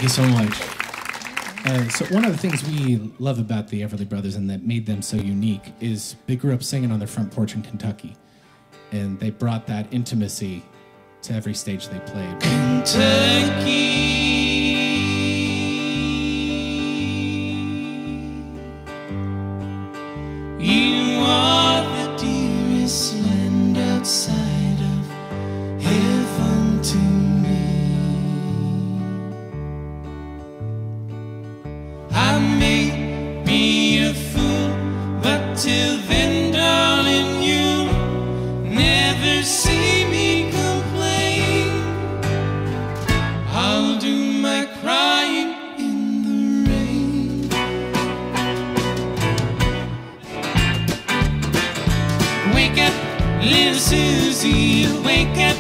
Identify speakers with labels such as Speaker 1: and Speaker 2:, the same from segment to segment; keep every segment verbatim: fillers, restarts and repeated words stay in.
Speaker 1: you so much. Uh, so one of the things we love about the Everly Brothers and that made them so unique is they grew up singing on their front porch in Kentucky. And they brought that intimacy to every stage they played.
Speaker 2: Kentucky, you are the dearest land outside of heaven to me. I may be a fool, but till then, darling, you never see me complain. I'll do my crying in the rain. Wake up, little Susie, wake up.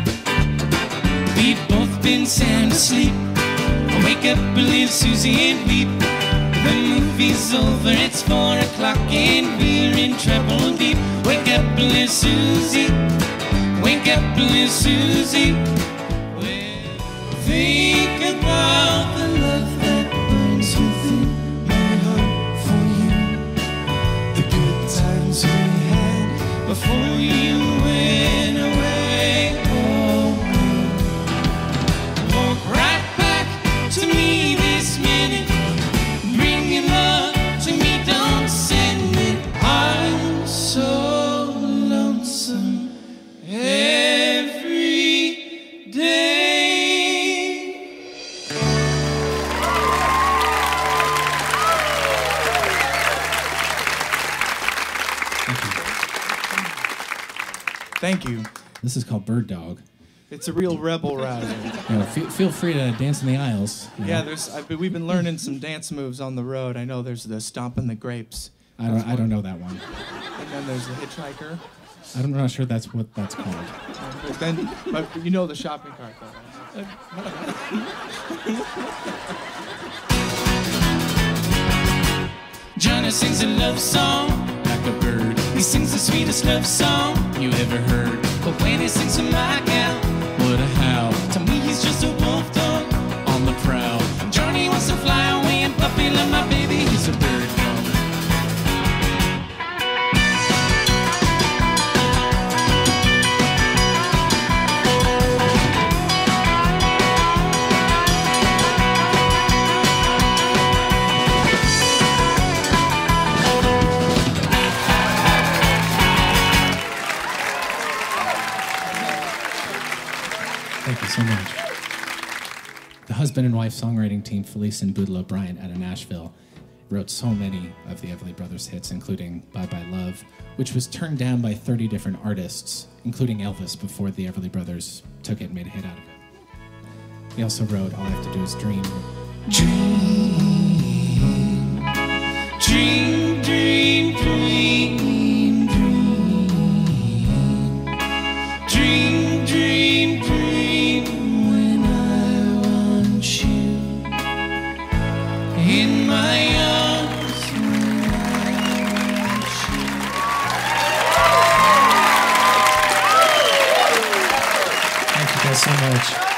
Speaker 2: We've both been sound asleep. Wake up, little Susie, and weep. The movie's over, it's four o'clock and we're in trouble deep. Wake up, little Susie, wake up, little Susie. Well, think about the love that burns within my heart for you. The good times we had before you went away. Oh, walk right back to me this minute. Bring your love to me, don't send it. I'm so lonesome every day.
Speaker 3: Thank you.
Speaker 1: This is called Bird Dog.
Speaker 3: It's a real rebel ride.
Speaker 1: You know, feel, feel free to dance in the aisles. You know.
Speaker 3: Yeah, there's. I've been, we've been learning some dance moves on the road. I know there's the stomping the grapes.
Speaker 1: I don't, I don't know that one.
Speaker 3: And then there's the hitchhiker.
Speaker 1: I'm not sure that's what that's called.
Speaker 3: But then, but you know the shopping cart though.
Speaker 2: Johnny sings a love song like a bird. He sings the sweetest love song you ever heard. But when he sings to my gal, what a howl. To me he's just a wolf dog on the prowl. Johnny wants to fly away and puppy love my baby. He's a bird dog.
Speaker 1: Thank you so much. The husband and wife songwriting team, Felice and Boodle O'Brien out of Nashville, wrote so many of the Everly Brothers hits, including Bye Bye Love, which was turned down by thirty different artists, including Elvis, before the Everly Brothers took it and made a hit out of it. They also wrote All I Have to Do Is Dream.
Speaker 2: Dream, dream, dream, dream, dream, dream, dream, dream, when I want you in my arms, when I want you.
Speaker 1: Thank you guys so much.